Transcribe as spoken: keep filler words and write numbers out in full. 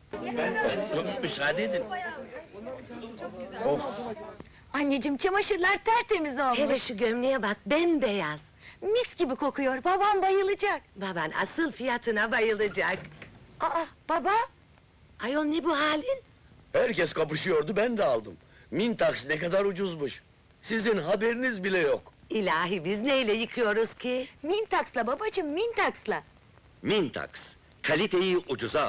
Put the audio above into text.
Müsaade edin. Of! Anneciğim, çamaşırlar tertemiz olmuş. Hele şu gömleğe bak, bembeyaz. Mis gibi kokuyor, babam bayılacak. Baban asıl fiyatına bayılacak. Aa, baba! Ayol ne bu halin? Herkes kapışıyordu, ben de aldım. Mintax ne kadar ucuzmuş. Sizin haberiniz bile yok. İlahi, biz neyle yıkıyoruz ki? Mintax'la babacığım, Mintax'la. Mintax, kaliteyi ucuza